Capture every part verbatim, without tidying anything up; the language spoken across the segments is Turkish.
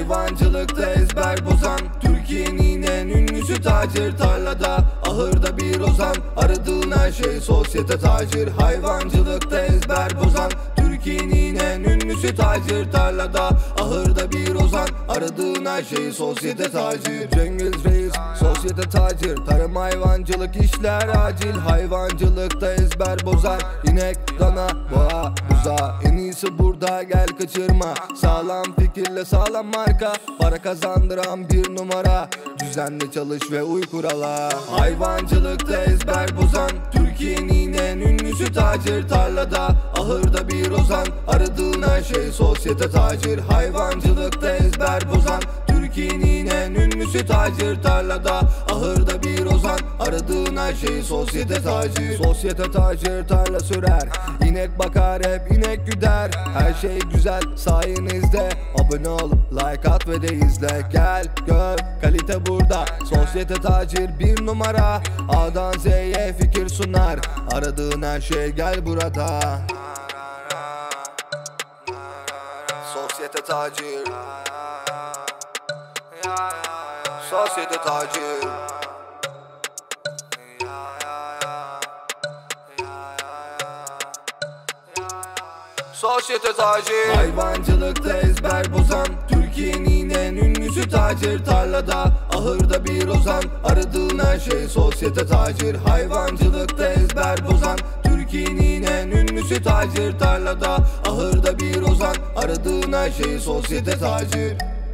Hayvancılıkta ezber bozan, Türkiye'nin en ünlüsü tacir. Tarlada, ahırda bir ozan, aradığın her şey sosyete tacir. Hayvancılıkta ezber bozan, Türkiye'nin en ünlüsü tacir. Tarlada, ahırda bir ozan, aradığın her şey sosyete tacir. Cengiz Reis, sosyete tacir. Tarım hayvancılık işler acil. Hayvancılıkta ezber bozar, inek, dana, boğa, buza. En iyisi burada, gel kaçırma. Sağlam fikirle sağlam marka, para kazandıran bir numara. Düzenli çalış ve uy kurala. Hayvancılıkta ezber bozan, Türkiye'nin en ünlüsü tacir. Tarlada, ahırda bir ozan, aradığın her şey sosyete tacir. Hayvancılıkta ezber bozan, Türkiye'nin en ünlüsü tacir. Tarlada, ahırda bir ozan, aradığın her şey sosyete tacir. Sosyete tacir tarla sürer, inek bakar hep inek güder. Her şey güzel sayenizde, abone ol, like at ve de izle. Gel gör, kalite burada. Sosyete tacir bir numara, A'dan Z'ye fikir sunar. Aradığın her şey gel burada. Sosyete tacir, sosyete tacir. Sosyete tacir. Hayvancılıkta ezber bozan, Türkiye'nin en ünlüsü tacir. Tarlada, ahırda bir ozan, aradığın her şey sosyete tacir. Hayvancılıkta ezber bozan, Türkiye'nin en ünlüsü tacir. Tarlada, ahırda bir ozan, aradığın her şey sosyete tacir.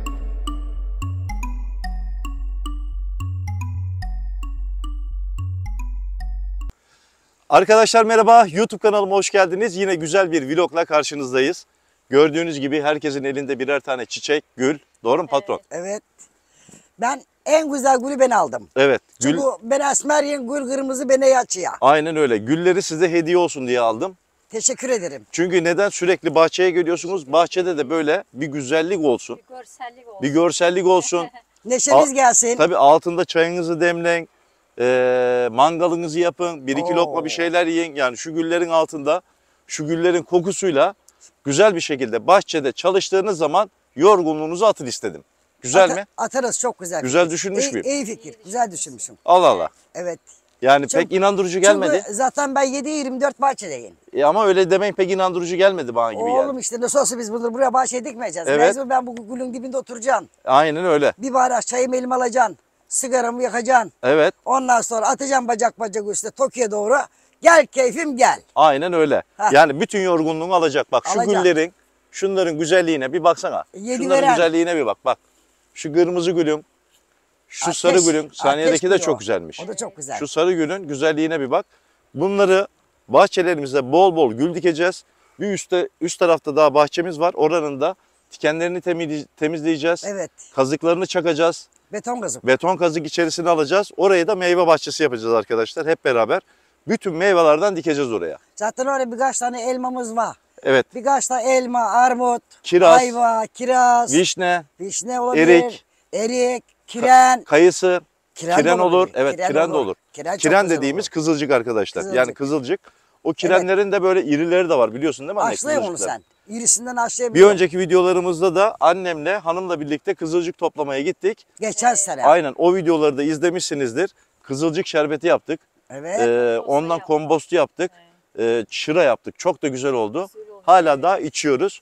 Arkadaşlar merhaba, YouTube kanalıma hoş geldiniz. Yine güzel bir vlogla karşınızdayız. Gördüğünüz gibi herkesin elinde birer tane çiçek, gül. Doğru mu patron? Evet. Ben en güzel gülü ben aldım. Evet. Gül... Çünkü ben esmeriyim, gül kırmızı beni açıyor. Aynen öyle. Gülleri size hediye olsun diye aldım. Teşekkür ederim. Çünkü neden sürekli bahçeye geliyorsunuz? Bahçede de böyle bir güzellik olsun. Bir görsellik olsun. Bir görsellik olsun. Neşeniz Al- gelsin. Tabii altında çayınızı demleyin. E, mangalınızı yapın. Bir iki Oo. lokma bir şeyler yiyin. Yani şu güllerin altında, şu güllerin kokusuyla güzel bir şekilde bahçede çalıştığınız zaman yorgunluğunuzu atın istedim. Güzel Ata- mi? Atarız, çok güzel. Güzel fikir. düşünmüş İyi- müyüm? İyi fikir. Güzel düşünmüşüm. Allah Allah. Evet. Yani Çok- pek inandırıcı gelmedi. Çünkü zaten ben yedi yirmi dört bahçedeyim. E ama öyle demeyin, pek inandırıcı gelmedi bana gibi Oğlum yani. işte nasıl olsa biz bunları buraya bahçeye dikmeyeceğiz. Evet. Mecbur ben bu gülün dibinde oturacağım. Aynen öyle. Bir bardak çayımı elime alacaksın. Sigaramı yakacaksın. Evet. Ondan sonra atacağım bacak bacak üstüne Tokyo'ya doğru. Gel keyfim gel. Aynen öyle. Heh. Yani bütün yorgunluğunu alacak. Bak şu Alacak. güllerin, şunların güzelliğine bir baksana. Yedi Şunların veren. güzelliğine bir bak. Bak. Şu kırmızı gülün, şu Ateş- sarı gülün, ateş saniyedeki de gülü çok o. güzelmiş. O da çok güzel. Şu sarı gülün güzelliğine bir bak. Bunları bahçelerimizde bol bol gül dikeceğiz. Bir üstte, üst tarafta daha bahçemiz var. Oranın da dikenlerini temizle- temizleyeceğiz. Evet. Kazıklarını çakacağız. Beton kazık. Beton kazık içerisine alacağız. Oraya da meyve bahçesi yapacağız arkadaşlar hep beraber. Bütün meyvelerden dikeceğiz oraya. Zaten orada birkaç tane elmamız var. Evet. Birkaç tane elma, armut, Kiraz, ayva, kiraz, vişne, vişne olabilir, erik, erik, kiren. kayısı, Kiren, kiren de olur. olabilir. Evet, kiren, de olur. Kiren, çok Kiren güzel dediğimiz olur. kızılcık arkadaşlar. Kızılcık. Yani kızılcık. O kirenlerin de böyle irileri de var biliyorsun değil mi anne? Haşlayın onu Kızılcıklar. sen. İrisinden Bir haşlayabilirim. önceki videolarımızda da annemle hanımla birlikte kızılcık toplamaya gittik. Geçen sene. Aynen o videoları da izlemişsinizdir. Kızılcık şerbeti yaptık. Evet. Ee, ondan kompostu yaptık. Ee, çıra yaptık. Çok da güzel oldu. Hala daha içiyoruz.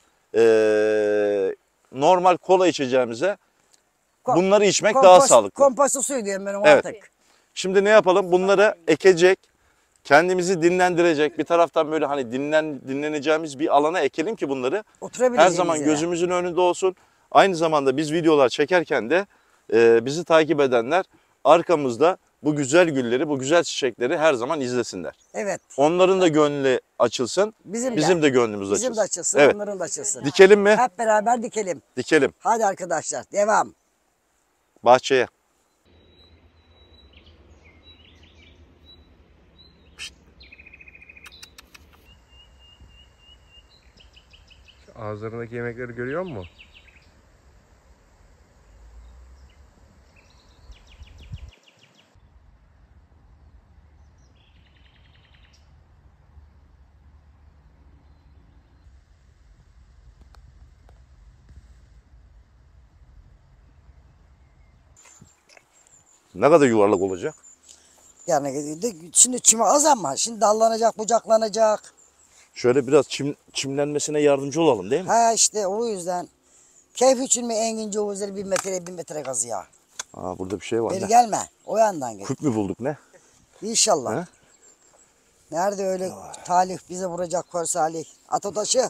Ee, normal kola içeceğimize Ko- bunları içmek kompost- daha sağlıklı. Kompostu suyu diyorum ben ona Evet. artık. Şimdi ne yapalım? Bunları ekecek, kendimizi dinlendirecek. Bir taraftan böyle hani dinlen dinleneceğimiz bir alana ekelim ki bunları her Oturabileceğimiz zaman yere. gözümüzün önünde olsun. Aynı zamanda biz videolar çekerken de e, bizi takip edenler arkamızda bu güzel gülleri, bu güzel çiçekleri her zaman izlesinler. Evet. Onların da gönlü açılsın, Bizim, bizim de. de gönlümüz Bizim açılsın. de açılsın, Evet. onların da açılsın. Dikelim mi? Hep beraber dikelim. Dikelim Hadi arkadaşlar devam. bahçeye. Ağızlarındaki yemekleri görüyor musun? Ne kadar yuvarlak olacak? Yani de- şimdi çimi az ama şimdi dallanacak, bucaklanacak. Şöyle biraz çim, çimlenmesine yardımcı olalım değil mi? Ha işte o yüzden. Keyif için mi engin cevizleri bir metre bir metre kazı ya. Aa, burada bir şey var. Beri Ne? gelme. O yandan gel. Küp mü bulduk ne? İnşallah. He? Nerede öyle talih bize vuracak kör salih. At o taşı.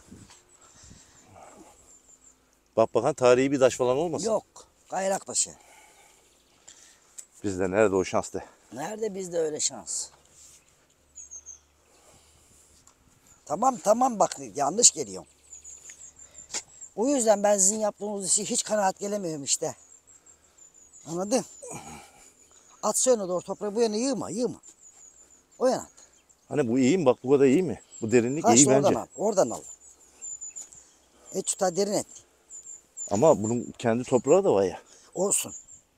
Bak bakan tarihi bir taş falan olmasın? Yok. Kayrak taşı. Bizde nerede o şans de. Nerede bizde öyle şans? Tamam tamam bak yanlış geliyorum. O yüzden ben sizin yaptığınız işi hiç kanaat gelemiyorum işte. Anladın? At söyle doğru toprağı bu yana yığma yığma. O yana at. Hani bu iyi mi? Bak bu kadar iyi mi? Bu derinlik Ha iyi işte oradan bence. al. Oradan al. Et tutar derin et. Ama bunun kendi toprağı da var ya. Olsun.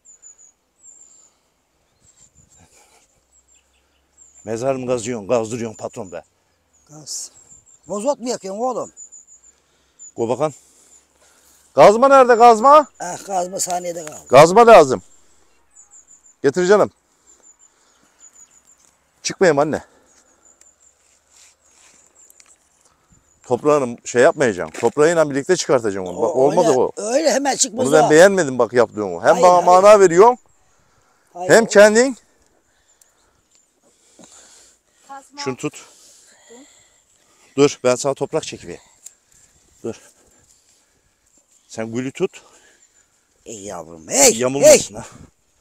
Mezar mı kazıyorsun, kazdırıyorsun patron be. Gaz. Bozot mu yakıyorsun oğlum? Go bakan. Gazma nerede gazma? Ah kazma saniyede kaldı. Gazma lazım. Getir canım. Çıkmayayım anne. Toprağını şey yapmayacağım. Toprağıyla birlikte çıkartacağım onu. Bak olmadı öyle, o. Öyle hemen çıkmaz Bunu ben o. beğenmedim bak yaptığımı. Hem Hayır, bana hayır. mana veriyorsun Hayır, hem o- kendin. Şunu tut. Dur ben sana toprak çekeyim. Dur. Sen gülü tut. Ey yavrum hey. Hey. Yamulmasın ha.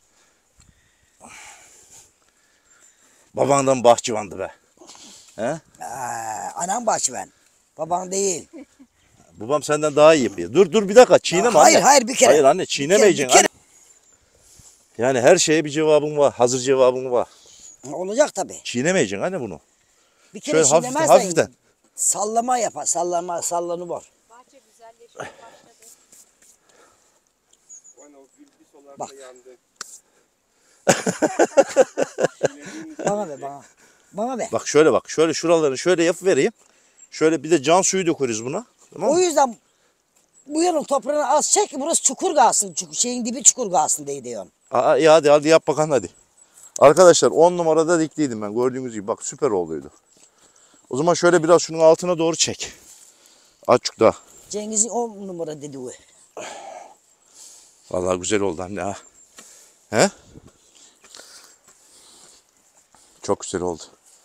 Babandan bahçıvandı be. He? Aa, anam bahçıvan. Baban değil. Babam senden daha iyi yapıyor. Dur dur bir dakika çiğneme Aa, hayır, anne. hayır, bir kere. Hayır anne Bir çiğnemeyeceksin. kere, bir anne. Yani her şeye bir cevabın var. Hazır cevabın var. Olacak tabii. Çiğnemeyeceksin anne bunu. Bir kere Şöyle hafiften, çiğnemezsen hafiften. sallama yapar. Sallama sallanı var. Bahçe güzelleşmeye başladı. Bak. Bana ver bana. Bana ver. Bak şöyle bak. Şöyle şuralarını şöyle yapıvereyim. Şöyle bir de can suyu dökeriz buna. Tamam O mı? yüzden bu yanın toprağını az çek ki burası çukur kalsın. Çukur, şeyin dibi çukur kalsın diye diyorum. Aa, iyi hadi hadi yap bakalım hadi. Arkadaşlar on numarada dikliydim ben. Gördüğünüz gibi bak süper olduydu. O zaman şöyle biraz şunun altına doğru çek. Açık daha. Cengiz'in on numara dedi o. Vallahi güzel oldu anne ha. He? Çok güzel oldu.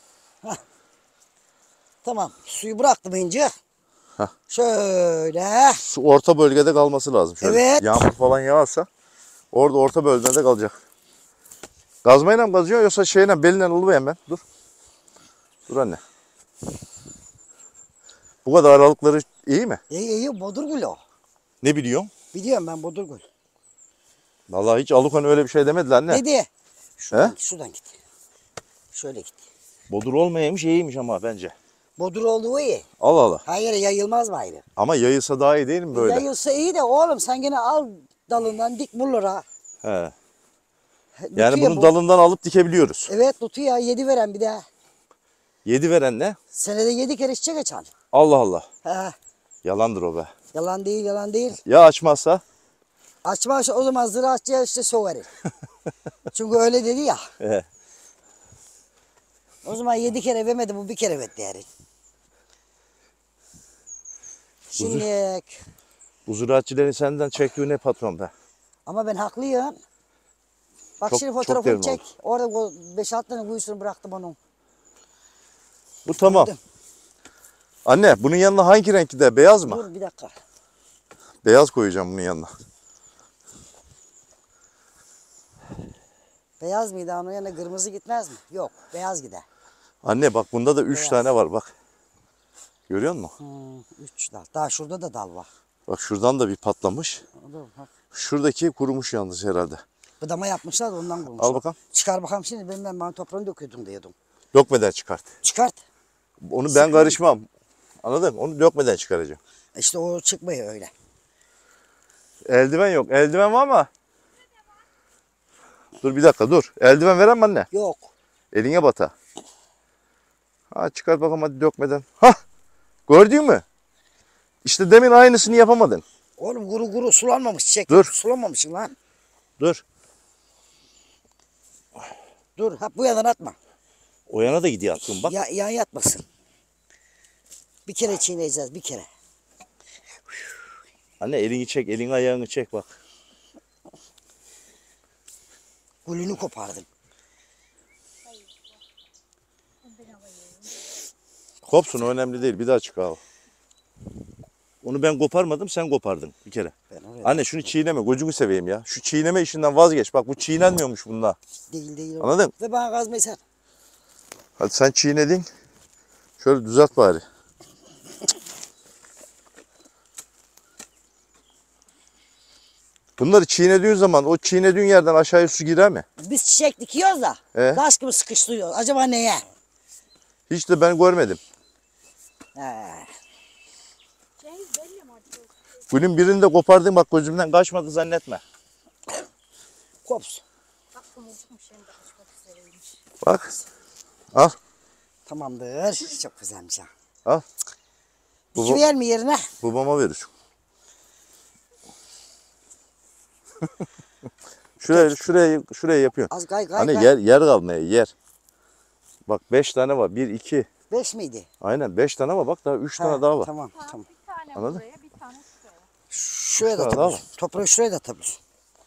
Tamam suyu bıraktım ince. Heh. Şöyle. Su orta bölgede kalması lazım. Şöyle Evet. yağmur falan yağarsa orada orta bölgede kalacak. Gazmayla mı kazıyor yoksa şeyle beline alıvereyim ben. Dur. Dur anne. Bu kadar aralıkları iyi mi? İyi iyi Bodurgül o. Ne biliyorsun? Biliyorum ben Bodurgül. Vallahi hiç Alukan öyle bir şey demedi lan anne. Dedi. Şuradan, He? şuradan git. Şöyle git. Bodur olmayaymış iyiymiş ama bence. Bodur olduğu iyi. Allah Allah. Hayır yayılmaz mı ayrı? Ama yayılsa daha iyi değil mi böyle? Yayılsa iyi de oğlum sen gene al dalından dik buralara. He. Yani Tutuyor bunun bu. dalından alıp dikebiliyoruz. Evet tutuyor yedi veren bir de. Yedi veren ne? Senede yedi kere çiçek açan. Allah Allah. He. Yalandır o be. Yalan değil yalan değil. Ya açmazsa? Açmazsa o zaman ziraatçıya işte soverir. Çünkü öyle dedi ya. He. O zaman yedi kere vermedi bu bir kere verdi yani. Şimdi Bu ziraatçilerin senden çektiği ne patron be? ama ben haklıyım. Bak Çok- şimdi çok fotoğrafını derin çek. oldu. Orada beş altı tane kuyusunu bıraktım onun. Bu tamam. Gördüm. Anne bunun yanına hangi renk gider? Beyaz mı? Dur bir dakika. Beyaz koyacağım bunun yanına. Beyaz mıydı onun yanına kırmızı gitmez mi? Yok beyaz gider. Anne bak bunda da üç Beyaz. tane var bak. Görüyor musun? Hmm, üç dal. Daha şurada da dal var. Bak şuradan da bir patlamış. Dur bak. Şuradaki kurumuş yalnız herhalde. Bıdama yapmışlar da ondan kurmuşlar. Al bakalım. Çıkar bakalım şimdi ben, ben bana toprağını döküyordum diyordum. Dökmeden çıkart. Çıkart. Onu ben karışmam. Anladın mı? Onu dökmeden çıkaracağım. İşte o çıkmıyor öyle. Eldiven yok. Eldiven var mı? Dur bir dakika dur. Eldiven veren mi anne? Yok. Eline bata. Ha çıkart bakalım hadi dökmeden. Hah! Gördün mü? İşte demin aynısını yapamadın. Oğlum kuru kuru sulanmamış çiçek. Dur. Sulanmamışsın lan. Dur. Dur ha bu yandan atma. O yana da gidiyor attım bak. Ya, yan yatmasın. Bir kere çiğneyeceğiz bir kere. Anne elini çek, elini ayağını çek bak. Gülünü kopardın. Kopsun, o önemli değil. Bir daha çık abi. Onu ben koparmadım, sen kopardın bir kere. Ben oraya Anne şunu çiğneme, gözünü seveyim ya. Şu çiğneme işinden vazgeç. Bak bu çiğnenmiyormuş bunda. değil değil. Anladın? Ve bana kazmayı sen. Hadi sen çiğnedin. Şöyle düzelt bari. Bunları çiğnediğin zaman o çiğnediğin yerden aşağıya su girer mi? Biz çiçek dikiyoruz da. Ee? Taş gibi sıkıştırıyoruz. Acaba neye? Hiç de ben görmedim. He. Cengiz belli mi acaba? Günün birinde kopardın bak, gözümden kaçmadı zannetme. Kopsun. Bak kımılcıkmış hem de kaçmak üzereymiş. Bak. Al. Tamamdır. Çok güzelmiş ha. Al. Dikiver mi yerine? Babama verir. şuraya şuraya şuraya yapıyorsun. Az gay gay Hani gay. yer yer kalmaya yer. Bak beş tane var. Bir, iki. Beş miydi? Aynen beş tane var. Bak daha üç Ha, tane daha var. Tamam Ha, tamam. bir tane Anladın? buraya, bir tane şuraya. Şuraya da tane daha atabilirsin. Toprağı şuraya da atabilirsin.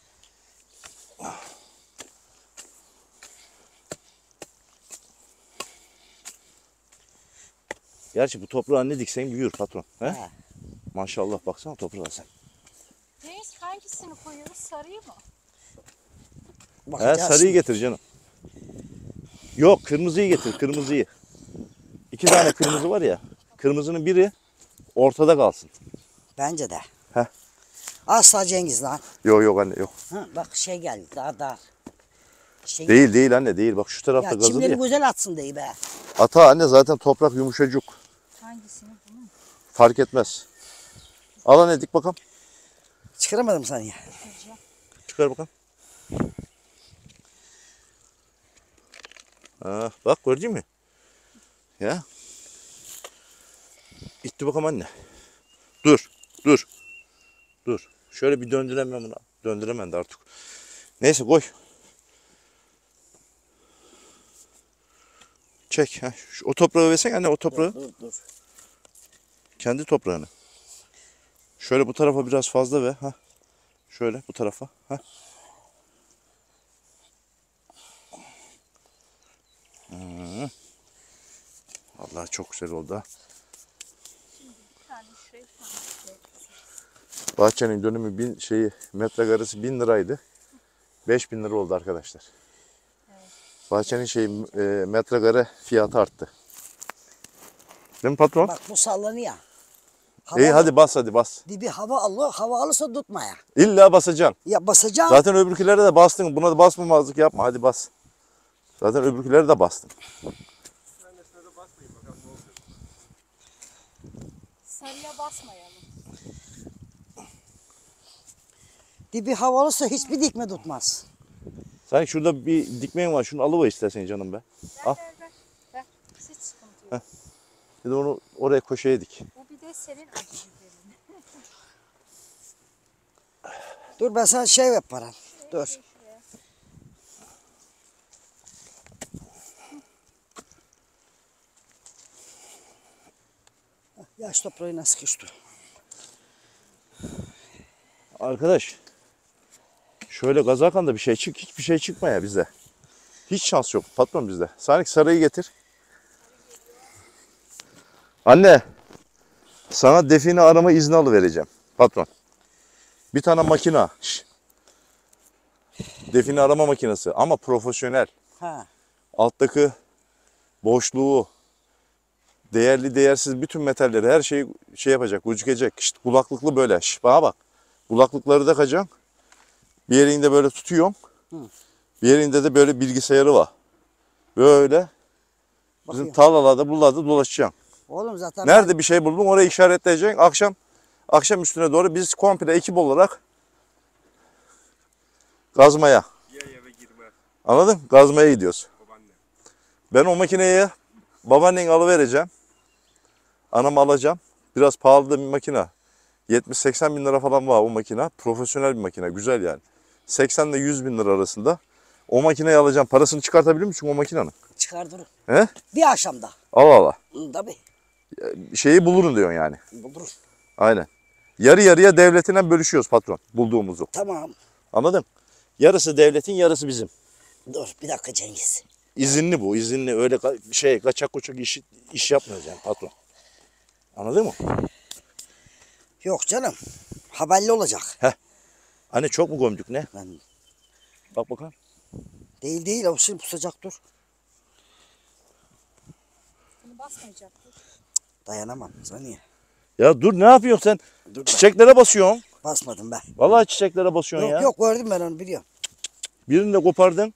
Gerçi bu toprağı ne diksen büyür patron. He? He. Maşallah baksana toprağa sen. Cengiz hangisini koyuyoruz? Sarıyı mı? He, Bakacağız sarıyı şimdi. getir canım. Yok, kırmızıyı getir, kırmızıyı. İki tane kırmızı var ya. Kırmızının biri ortada kalsın. Bence de. Heh. Asla Cengiz lan. Yok yok anne yok. Ha, bak şey geldi daha daha. Şey Değil değil anne değil. Bak şu tarafta Ya gazılı çimleri ya. güzel atsın diye be. Ata anne, zaten toprak yumuşacık. Hangisini? Bunu mu? Fark etmez. Al anne, dik bakalım. Çıkaramadım sana ya. Çıkar bakalım. Ha, bak gördün mü? Ya. İtti bakalım anne. Dur. Dur. Dur. Şöyle bir döndüremem bunu. Döndüremem de artık. Neyse koy. Çek. Ha. Şu, o toprağı versen anne, o toprağı. Dur dur. Kendi toprağını. Şöyle bu tarafa biraz fazla ver. Ha. Şöyle bu tarafa. Ha. Hı. Vallahi çok güzel oldu ha. Bir tane şuraya, bir tane şuraya. Bahçenin dönümü bin şeyi metrekaresi bin liraydı. Beş bin lira oldu arkadaşlar. Bahçenin şeyi e, metrekare fiyatı arttı. Değil mi patron? Bak bu sallanıyor. Hava İyi hadi bas hadi bas. Dibi hava alıyor. Hava alırsa tutma ya. İlla basacaksın. Ya basacağım. Zaten öbürkülere de bastın. Buna da basmamazlık yapma. Hadi bas. Zaten öbürkülere de bastın. Sarıya basmayalım. Dibi hava alırsa hiçbir dikme tutmaz. Sanki şurada bir dikmeyin var. Şunu alıver istersen canım be. Ver Al. ver ver. Ver. Hiç sıkıntı yok. Bir de onu oraya köşeye dik. Bu bir de senin acı biberin. Dur ben sana şey yap Baran. Dur. Şuraya. Yaş toprağına sıkıştı. Arkadaş. Şöyle gazarken da bir şey çık. Hiçbir şey çıkmaya bizde. Hiç şans yok patron bizde. Sanki sarıyı getir. Anne. Sana define arama izni alıvereceğim patron. Bir tane makina. Şş. Define arama makinesi ama profesyonel. Ha. Alttaki boşluğu, değerli değersiz bütün metalleri, her şeyi şey yapacak, gözükecek. İşte kulaklıklı böyle. Şş, bana bak. Kulaklıkları da kaçacaksın. Bir yerinde böyle tutuyorum. Hı. Bir yerinde de böyle bilgisayarı var. Böyle bizim Bakıyorum. tarlalarda, buralarda dolaşacaksın. Oğlum zaten Nerede bir şey buldun orayı işaretleyeceksin. Akşam akşam üstüne doğru biz komple ekip olarak gazmaya. Anladın? Gazmaya gidiyoruz. Ben o makineyi babaannen alıvereceğim. Anam alacağım. Biraz pahalı da bir makine. yetmiş seksen bin lira falan var o makine. Profesyonel bir makine. Güzel yani. seksen ile yüz bin lira arasında. O makineyi alacağım. Parasını çıkartabilir misin o makinenin? Çıkardırım. He? Bir akşamda. Allah Allah. Hı, tabii. Şeyi bulurun diyorsun yani. Buluruz. Aynen. Yarı yarıya devletinden bölüşüyoruz patron bulduğumuzu. Tamam. Anladın? Yarısı devletin, yarısı bizim. Dur bir dakika Cengiz. İzinli bu, izinli. Öyle ka- şey kaçak koçak iş, iş yapmıyoruz yani patron. Anladın mı? Yok canım. Haberli olacak. Hani çok mu gömdük ne? Ben Bak bakalım. değil değil. O şimdi pusacak dur. Bunu basmayacak. Dayanamam. Sana niye? Ya dur ne yapıyorsun sen? Dur ben. Çiçeklere basıyorsun. Basmadım ben. Vallahi çiçeklere basıyorsun Yok ya. yok gördüm ben onu biliyorum. Birini de kopardın.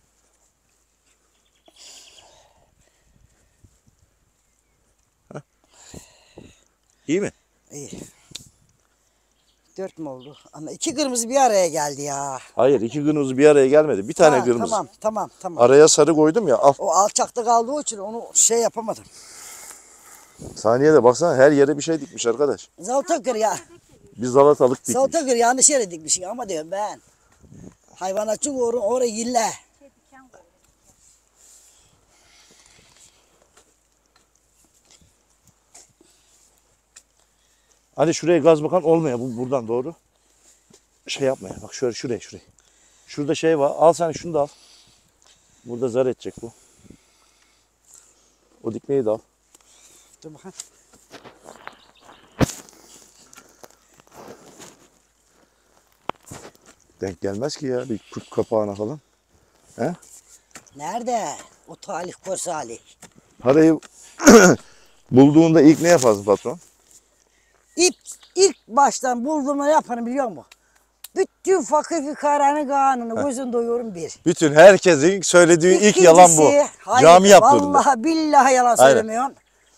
Heh. İyi mi? İyi. Dört mü oldu? Ama iki kırmızı bir araya geldi ya. Hayır, iki kırmızı bir araya gelmedi. Bir tane Ha, kırmızı. Tamam tamam tamam. Araya sarı koydum ya. Al. O alçakta kaldığı için onu şey yapamadım. Saniyede baksana her yere bir şey dikmiş arkadaş. Saltakır ya. Bir salatalık dikmiş. Saltakır yanlış yere dikmişsin ama diyorum ben. Hayvanatçı uğru oraya yille. Şey diken koy. Hani şuraya gaz bakan olmuyor bu buradan doğru. Şey yapma ya. Bak şöyle şuraya şuraya. Şurada şey var. Al sen şunu da al. Burada zar edecek bu. O dikmeyi de al. Dur bakalım. Denk gelmez ki ya bir kurt kapağına falan. He? Nerede? O talih kor salih. Parayı bulduğunda ilk ne yaparsın patron? İlk, ilk baştan bulduğumda ne yaparım biliyor musun? Bütün fakir fikaranın kanını gözün doyuyorum bir. Bütün herkesin söylediği ilk İkincisi, yalan bu. hayır, Cami yaptığında. Vallahi billahi yalan Aynen. söylemiyorsun.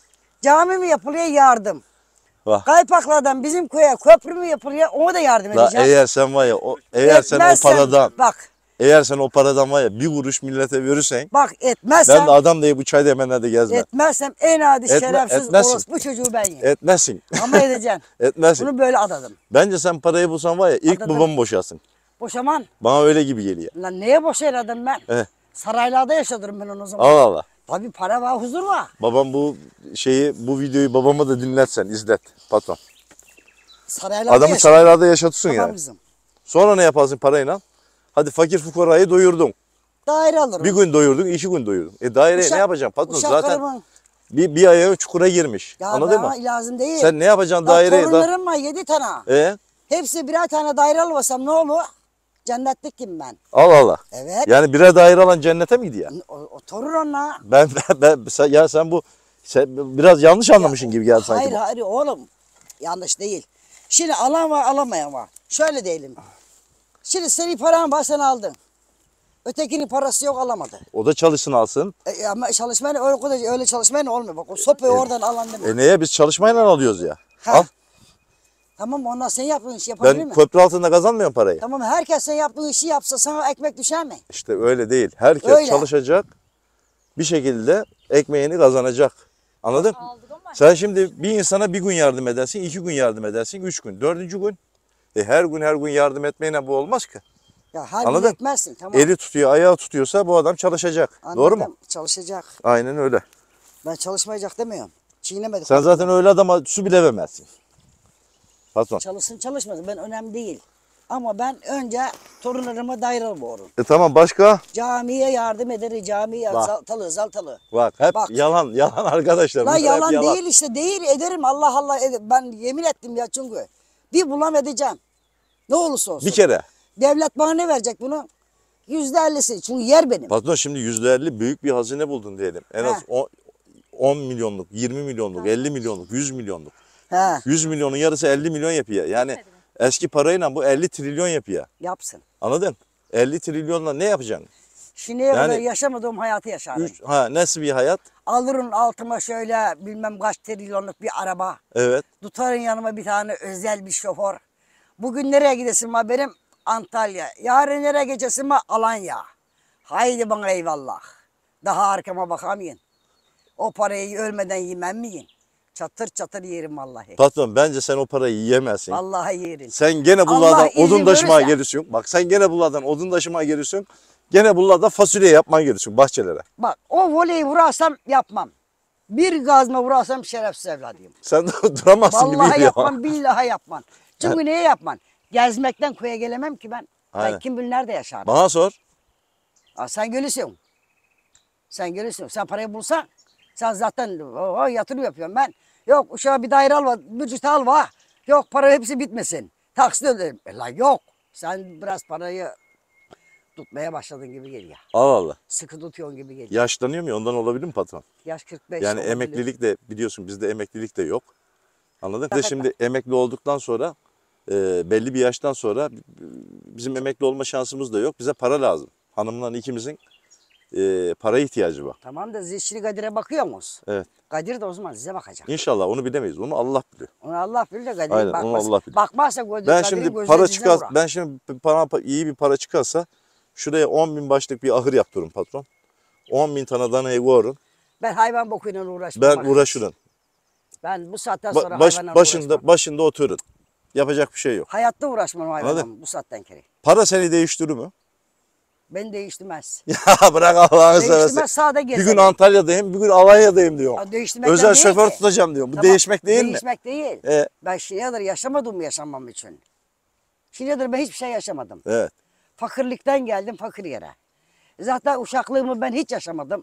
Cami mi yapılıyor yardım. Vah. Kaypaklardan bizim köye köprü mü yapılıyor ona da yardım La edeceğim. eğer sen var ya o, eğer sen o Etmezsem- paradan Bak eğer sen o paradan var ya bir kuruş millete verirsen bak etmezsem. ben de adam diye bu çay demenlerde gezmem. Etmezsem en adi Etme- şerefsiz etmezsin. orospu çocuğu ben yiyeyim. Etmezsin. Ama edeceğim. Etmezsin. Bunu böyle adadım. Bence sen parayı bulsan var ya ilk Adadım. babamı boşarsın. Boşaman. Bana öyle gibi geliyor. Lan neye boşayladım ben? He. Saraylarda yaşadım ben o zaman. Allah Allah. Tabii para var, huzur var. Babam bu şeyi bu videoyu babama da dinletsen izlet patron. Saraylarda Adamı yaşadım. saraylarda yaşatırsın Tamam yani. kızım. Sonra ne yaparsın parayla? Hadi fakir fukarayı doyurdun. Daire alırım. Bir gün doyurdun, iki gün doyurdun. E daireye Uşak- ne yapacaksın patron? Zaten uşaklarımın- bir, bir ayağı çukura girmiş. Ya Anladın mı? bana lazım değil. Sen ne yapacaksın Bak, daireye? Da... torunlarım var yedi tane. E? Hepsi birer tane daire alırsam ne olur? Cennetlikim ben. Allah Allah. Evet. Yani birer daire alan cennete mi gidiyor? O, o torun onunla. Ben, ben, ben sen- ya sen bu sen biraz yanlış anlamışsın gibi geldi sanki. Hayır bu. hayır oğlum. Yanlış değil. Şimdi alan var alamayan var. Şöyle diyelim. Şimdi senin paran var sen aldın. Ötekinin parası yok alamadı. O da çalışsın alsın. E, ama çalışmayla öyle, kadar- öyle çalışmayla olmuyor. Bak o sopayı oradan alan deme. E neye biz çalışmayla alıyoruz ya? Ha. Al. Tamam ondan sen yaptığın işi yapabilir Ben mi? köprü altında kazanmıyorum parayı. Tamam herkes sen yaptığın işi yapsa sana ekmek düşer mi? İşte öyle değil. Herkes Öyle. çalışacak. Bir şekilde ekmeğini kazanacak. Anladın? Aldık ama Sen şimdi bir insana bir gün yardım edersin, iki gün yardım edersin, üç gün, dördüncü gün. E her gün her gün yardım etmeyle bu olmaz ki. Ya her gün Anladın? etmezsin tamam. Eli tutuyor, ayağı tutuyorsa bu adam çalışacak. Anladım, Doğru mu? Çalışacak. Aynen öyle. Ben çalışmayacak demiyorum. Çiğnemedik. Sen zaten öyle adama su bile vermezsin. Patron. Çalışsın çalışmasın ben önemli değil. Ama ben önce torunlarıma daire alıyorum. E tamam başka? Camiye yardım ederim. Camiye Bak. zaltalı zaltalı. Bak hep Bak. yalan, yalan arkadaşlar. La Bunlar hep yalan, değil işte değil ederim Allah Allah ederim. Ben yemin ettim ya çünkü. Bir bulam edeceğim. Ne olursa olsun. Bir kere. Devlet bana ne verecek bunu? Yüzde ellisi. Çünkü yer benim. Patron şimdi yüzde elli büyük bir hazine buldun diyelim. En az He. on- on milyonluk, yirmi milyonluk, elli milyonluk, yüz milyonluk. He, yüz milyonun yarısı elli milyon yapıyor. Yani eski parayla bu elli trilyon yapıyor. yapsın. Anladın? elli trilyonla ne yapacaksın? Şimdiye kadar Yani- yaşamadığım hayatı yaşarım. Üç, ha nasıl bir hayat? Alırım altıma şöyle bilmem kaç trilyonluk bir araba. Evet. Tutarın yanıma bir tane özel bir şoför. Bugün nereye gidesin var benim? Antalya. Yarın nereye geçesin var? Alanya. Haydi bana eyvallah. Daha arkama bakamayın. O parayı ölmeden yemem miyim? Çatır çatır yerim vallahi. Patron bence sen o parayı yiyemezsin. Vallahi yerim. Sen gene Allah bunlardan izin odun taşımaya verirse. gelirsin. Bak sen gene bunlardan odun taşımaya gelirsin. Gene bunlarda fasulye yapman gerekiyor bahçelere. Bak o voleyi vurarsam yapmam. Bir gazma vurarsam şerefsiz evladıyım. Sen de duramazsın gibi Vallahi geliyor. yapmam, billahi yapmam. Çünkü niye yapmam? Gezmekten koya gelemem ki ben. Aynen. Ben kim bilir nerede yaşarım. Bana sor. Aa, sen gülüsün. Sen gülüsün. Sen parayı bulsan sen zaten o, yatırım yapıyorum ben. Yok uşağa bir daire al, bücüt al va. Yok para hepsi bitmesin. Taksit öderim. E, la yok. Sen biraz parayı tutmaya başladın gibi geliyor. Allah Allah. Sıkı tutuyorsun gibi geliyor. Yaşlanıyor mu? Ondan olabilir mi patron? Yaş kırk beş Yani olabilir. emeklilik de biliyorsun bizde emeklilik de yok. Anladın? Bir de şimdi emekli olduktan sonra e, belli bir yaştan sonra bizim emekli olma şansımız da yok. Bize para lazım. Hanımla ikimizin e, para ihtiyacı var. Tamam da Zişli Kadir'e bakıyor musunuz? Evet. Kadir de o zaman size bakacak. İnşallah onu bilemeyiz. Onu Allah biliyor. Onu Allah bilir de Kadir'e Aynen, onu bakmaz. Allah bilir. Bakmazsa Kadir, Ben Kadir'in şimdi gözleri para size çıkar, vurar. ben şimdi para, iyi bir para çıkarsa şuraya on bin başlık bir ahır yaptırırım patron. on bin tane danayı koyarım. Ben hayvan bokuyla uğraşmam. Ben arkadaş. uğraşırım. Ben bu saatten Ba- sonra baş, hayvanla başında uğraşmam. başında oturun. Yapacak bir şey yok. Hayatta uğraşmam hayvanla Anladın? bu saatten kere. Para seni değiştirir mü? Beni değiştirmez. Ya bırak Allah'ını seversen. Değiştirmez sağda Bir gezerim. gün Antalya'dayım, bir gün Alanya'dayım diyor. Ya değiştirmekten Özel değil şoför ki. tutacağım diyor. Bu Tamam, değişmek değil mi? Değişmek değil. E, Ben şimdiye kadar yaşamadım yaşamam için. Şimdiye kadar ben hiçbir şey yaşamadım. evet. Fakirlikten geldim fakir yere. Zaten uşaklığımı ben hiç yaşamadım.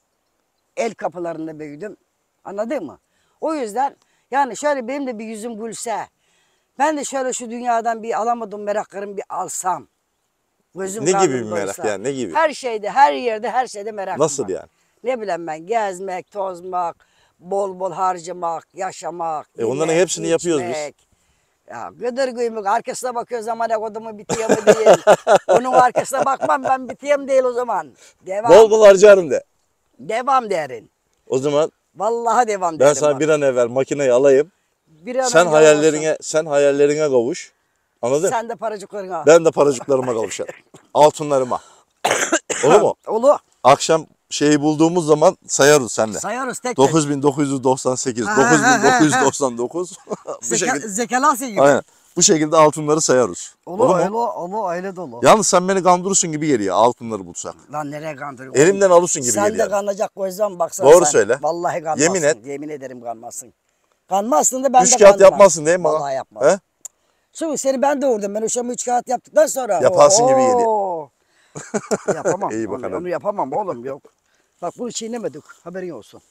El kapılarında büyüdüm. Anladın mı? O yüzden yani şöyle benim de bir yüzüm gülse. Ben de şöyle şu dünyadan bir alamadım meraklarımı bir alsam. Gözüm Ne gibi karnım bir merak doysa. yani, ne gibi? Her şeyde, her yerde, her şeyde merakım Nasıl var. yani? Ne bileyim ben gezmek, tozmak, bol bol harcamak, yaşamak. E onların yemek, hepsini yapıyoruz biz. içmek. Ya gıdır gıymık arkasına bakıyor zaman kodumu bitiyor mu değil. Onun arkasına bakmam ben biteyim değil o zaman. Devam. Bol bol harcarım de. Devam derin. O zaman Vallahi devam ben derim. sana bak. bir an evvel makineyi alayım. Bir an Sen önce hayallerine, sen hayallerine kavuş. Anladın? olsun. Sen de paracıklarına. Ben de paracıklarıma kavuşarım. Altınlarıma. Olur mu? Olur. Akşam şeyi bulduğumuz zaman sayarız seninle. Sayarız tek tek. dokuz bin dokuz yüz doksan sekiz, Ha, ha, dokuz bin dokuz yüz ha, ha. doksan dokuz. Bu Zeka, şekilde, zekalası gibi. aynen. Bu şekilde altınları sayarız. Olur, Olur mu? olur, olur, öyle dolu. Yalnız sen beni kandırırsın gibi geliyor altınları bulsak. Lan nereye kandırıyorsun? Elimden alırsın gibi Sen geliyor. de kanacak gözden baksana Doğru sen. söyle. Vallahi kanmazsın. Yemin et. Yemin ederim kanmazsın. Kanmazsın da ben Üç de kağıt kanmam. yapmazsın değil mi bana? Vallahi yapmam. He? Şimdi seni ben doğurdum. Ben uşağımı üç kağıt yaptıktan sonra. Yaparsın gibi geliyor. Oo. Yapamam. İyi onu, bakalım. onu yapamam oğlum yok. Bak bunu çiğnemedik. Haberin olsun.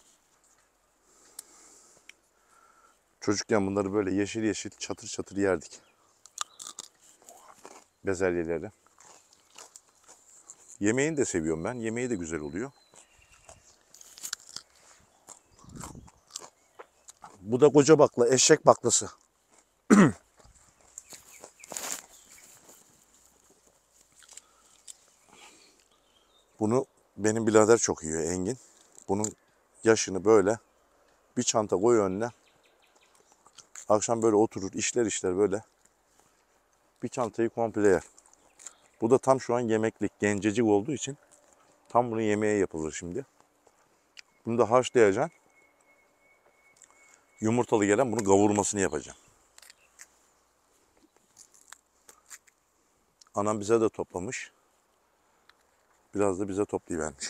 Çocukken bunları böyle yeşil yeşil çatır çatır yerdik. Bezelyeleri. Yemeğini de seviyorum ben. Yemeği de güzel oluyor. Bu da koca bakla, eşek baklası. Bunu benim birader çok yiyor, Engin. Bunun yaşını böyle bir çanta koy önüne. Akşam böyle oturur, işler işler böyle. Bir çantayı komple yer. Bu da tam şu an yemeklik, gencecik olduğu için tam bunu yemeğe yapılır şimdi. Bunu da haşlayacaksın. Yumurtalı gelen bunu kavurmasını yapacağım. Anam bize de toplamış. Biraz da bize toplayıvermiş.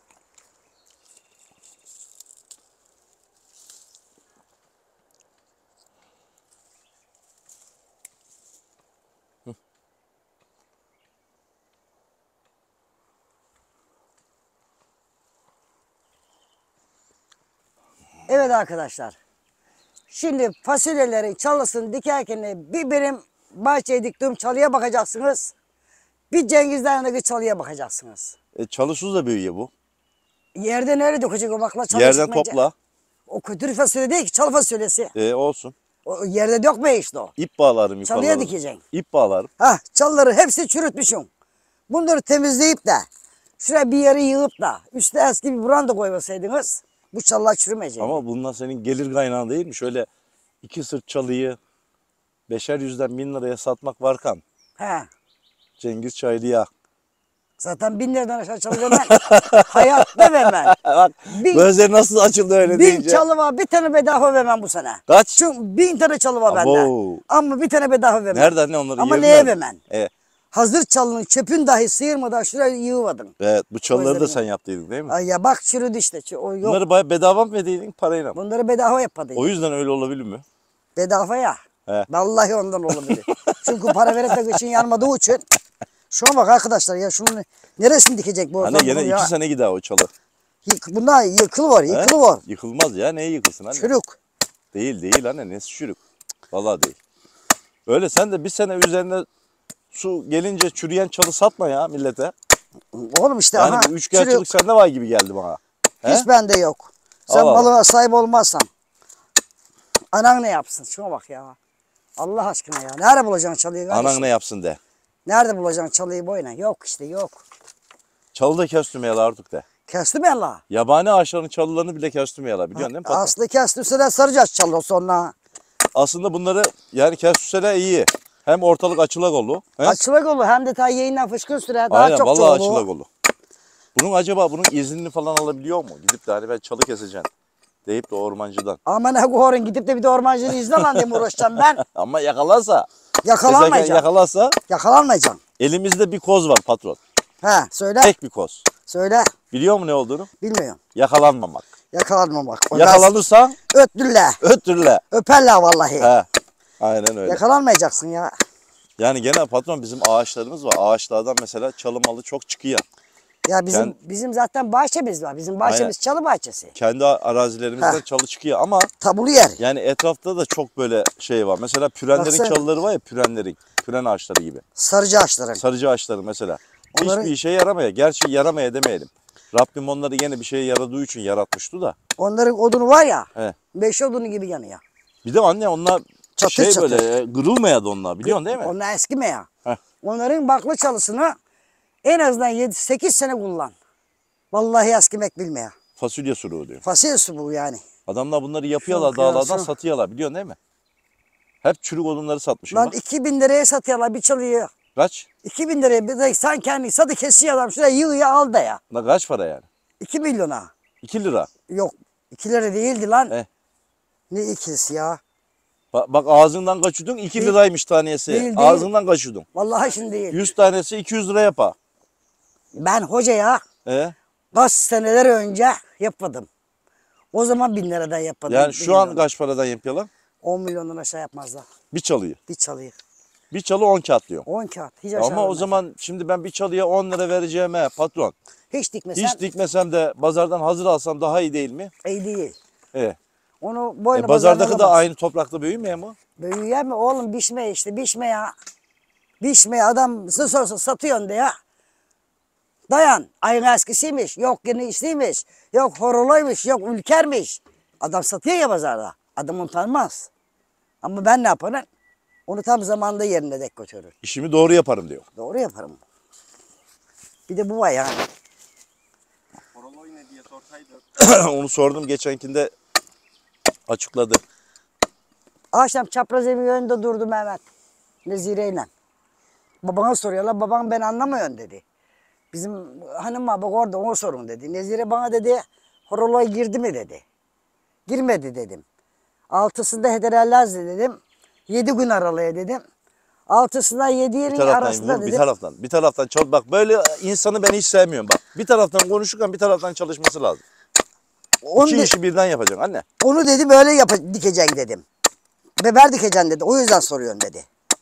Evet arkadaşlar. Şimdi fasulyelerin çalısını dikerken bir benim bahçeye diktiğim çalıya bakacaksınız. Bir Cengiz'den yanındaki çalıya bakacaksınız. E, çalışsız da büyüyor bu. Yerden nerede dökecek o bakla çalı Yerden çıkmayınca? topla. O kötü fasulye değil ki çalı fasulyesi. E, olsun. O yerde dökme işte o. İp bağlarım Çalıya yukarılara. dikeceksin. İp bağlarım. Ha çalıları hepsi çürütmüşüm. Bunları temizleyip de şuraya bir yere yığıp da üstüne eski bir branda koymasaydınız bu çalılar çürümeyecek. Ama bunlar senin gelir kaynağın değil mi? Şöyle iki sırt çalıyı beşer yüzden bin liraya satmak varken He. Cengiz Çaylı'ya. Zaten bin liradan aşağı çalı vermem. Hayatta vermem. Bak Bin- gözleri nasıl açıldı öyle Bin deyince. çalı var bir tane bedava vermem bu sene. Kaç? Çünkü bin tane çalı var Abo. bende. Ama bir tane bedava vermem. Nereden ne onları Ama yerler neye mi? vermem? E, Hazır çalının çöpün dahi sıyırmadan şuraya yığmadın. Evet, bu çalıları da Gözlerine. sen yaptıydın değil mi? Ay ya bak çürüdü işte. Çü- O yok. Bunları bayağı bedava mı ödeydin parayla mı? Bunları bedava yapadı. O yüzden öyle olabilir mi? Bedava ya. He. Vallahi ondan olabilir. Çünkü para verip de kışın yanmadığı için. Şuna bak arkadaşlar ya şunun neresini dikecek bu Hani ortam gene bunun ya? iki sene gider o çalı. Yık, bunda yıkıl var, He? yıkılı var. Yıkılmaz ya, neye yıkılsın anne? Çürük. Değil değil anne, nesi çürük? Vallahi değil. Öyle sen de bir sene üzerine su gelince çürüyen çalı satma ya millete. Oğlum işte Yani aha, bu üçkağıtçılık çürük. sende var gibi geldi bana. He? Hiç bende yok. Sen Allah Allah. malına sahip olmazsan. Anan ne yapsın? Şuna bak ya. Allah aşkına ya. Nerede bulacaksın çalıyı kardeşim? Anan ne yapsın de. Nerede bulacaksın çalıyı boyuna? Yok işte yok. Çalı da kestümeyalı artık de. Kestim ya Allah. Yabani ağaçların çalılarını bile kestümeyalı biliyorsun değil mi patron? Aslı kestimse de saracağız çalı sonra. Aslında bunları yani kestüseler iyi. Hem ortalık açılak oldu. He? Açılak olur hem de ta yayından fışkın süre daha Aynen çok vallahi çoğulu. açılak oldu. Bunun acaba bunun iznini falan alabiliyor mu? Gidip de hani ben çalı keseceğim deyip de ormancıdan. Ama ne korun gidip de bir de ormancının izni lan diye mi uğraşacağım ben? Ama yakalarsa, keserken Yakalanmayacağım. yakalarsa Yakalanmayacağım. elimizde bir koz var patron. He söyle. Tek bir koz. Söyle. Biliyor mu ne olduğunu? Bilmiyorum. Yakalanmamak. Yakalanmamak. O Yakalanırsan biraz öttürle. öttürle. Öperler vallahi. He. Aynen öyle. Yakalanmayacaksın ya. Yani gene patron bizim ağaçlarımız var. Ağaçlardan mesela çalı malı çok çıkıyor. Ya bizim Kend- bizim zaten bahçemiz var. Bizim bahçemiz Aynen. çalı bahçesi. Kendi arazilerimizden Heh. çalı çıkıyor ama Tabulu yer. yani etrafta da çok böyle şey var. Mesela pürenlerin Baksana. çalıları var ya, pürenlerin. Püren ağaçları gibi. Sarıcı ağaçların. Sarıcı ağaçları mesela. Onları- Hiçbir işe yaramaya. Gerçi yaramaya demeyelim. Rabbim onları yine bir şeye yaradığı için yaratmıştı da. Onların odunu var ya. He. Beş odunu gibi yanıyor. Bir de anne onlar Çatır şey çatır. böyle e, kırılmaya da onlar biliyorsun değil mi? Onlar eskime ya. Heh. Onların bakla çalısını en azından yedi sekiz sene kullan. Vallahi eskimek bilmiyor. Fasulye suruğu diyor. Fasil su bu yani. Adamlar bunları yapıyorlar Çok ya, dağlardan çok. satıyorlar biliyorsun değil mi? Hep çürük odunları satmışım Lan bak. iki bin liraya satıyorlar bir çalıyı. Kaç? iki bin liraya bir de sen kendi sadı kesiyor adam şuraya yığıyor al da ya. La kaç para yani? iki milyona. iki lira. Yok iki lira değildi lan. Eh. Ne ikisi ya? Bak, bak ağzından kaçırdın iki Değil- liraymış tanesi. değil, değil. Ağzından kaçırdın. Vallahi şimdi değil. yüz tanesi iki yüz lira yapar. Ben hocaya E? kaç seneler önce yapmadım. O zaman bin liradan yapmadım. Yani Bir şu an milyon. kaç paradan yapıyorlar? on milyondan aşağı yapmazlar. Bir çalıyı. Bir çalıyı. Bir çalı on kağıt diyor. on kağıt. Hiç aşağı Ama o vermez. zaman şimdi ben bir çalıya on lira vereceğime patron. Hiç dikmesen Hiç dikmesem de pazardan hazır alsam daha iyi değil mi? iyi değil. E. Onu boyuna e pazardaki de alamaz. aynı toprakta büyümüyor mu? Büyüyer mi oğlum biçme işte biçme ya. Biçme adam sus sus satıyorsun diye. Dayan ayın eskisiymiş yok yeni işliymiş yok horoloymuş yok ülkermiş. Adam satıyor ya pazarda adam utanmaz. Ama ben ne yaparım? Onu tam zamanında yerine dek götürür. İşimi doğru yaparım diyor. Doğru yaparım. Bir de bu var yani. Horoloy ne diye sorsaydı. Onu sordum geçenkinde açıkladı. Akşam çapraz evin önünde durdu Mehmet. Nezire'yle. Babana soruyorlar. Babam ben anlamıyorum dedi. Bizim hanım var bak orada ona sorun dedi. Nezire bana dedi horoloy girdi mi dedi. Girmedi dedim. Altısında hederellaz dedim. Yedi gün aralığı dedim. Altısından yedi Bir yerin taraftan arasında vur, bir dedim. taraftan. Bir taraftan çal. Bak böyle insanı ben hiç sevmiyorum bak. Bir taraftan konuşurken bir taraftan çalışması lazım. Onu, İki de- işi birden yapacaksın anne. onu dedi böyle yap dikeceksin dedim. Beber dikeceksin dedi. O yüzden soruyorsun dedi.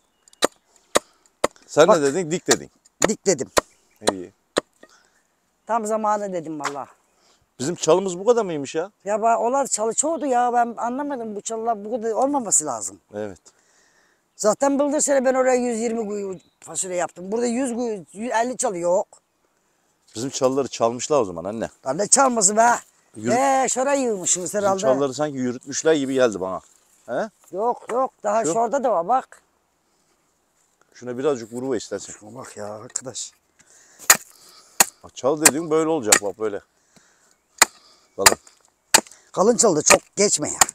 Sen Bak. ne dedin? Dik dedin. Dik dedim. İyi. Tam zamanı dedim valla. Bizim çalımız bu kadar mıymış ya? Ya ben olar çalı çoğdu ya ben anlamadım bu çalılar bu kadar olmaması lazım. Evet. Zaten bildiğin sene ben oraya yüz yirmi kuyu fasulye yaptım. Burada yüz kuyu, yüz elli çalı yok. Bizim çalıları çalmışlar o zaman anne. Lan ne çalması be? Yürü- Eee şuraya yığmışsınız Bizim herhalde. çalıları sanki yürütmüşler gibi geldi bana. He? Yok yok daha Şu? şurada da var bak. Şuna birazcık vuruver istersen. Şuna bak ya arkadaş. Bak çal dediğin böyle olacak bak böyle. Bakalım. Kalın çaldı çok geçme ya.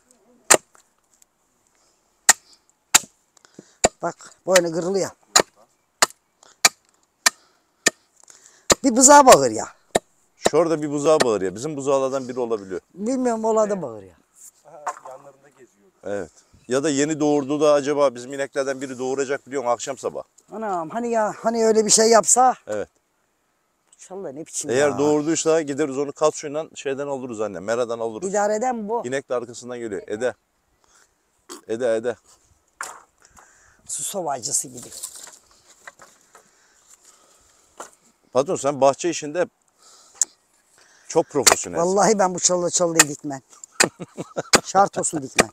Bak boynu kırılıyor. Bir bızağa bağır ya. Şurada bir buzağı bağır ya. Bizim buzağlardan biri olabiliyor. Bilmiyorum ola da bağır ya. Yanlarında geziyor. Evet. Ya da yeni doğurdu da acaba bizim ineklerden biri doğuracak biliyorsun akşam sabah. Anam hani ya hani öyle bir şey yapsa. Evet. İnşallah ne biçim Eğer ya. doğurduysa gideriz onu kat suyundan şeyden alırız anne. Meradan alırız. İdare eden mi bu? İnek de arkasından geliyor. Ede. Ede ede. Su sovacısı gibi. Patron sen bahçe işinde çok profesyonelsin. Vallahi ben bu çalıda çalıyı dikmem. Şart olsun dikmem.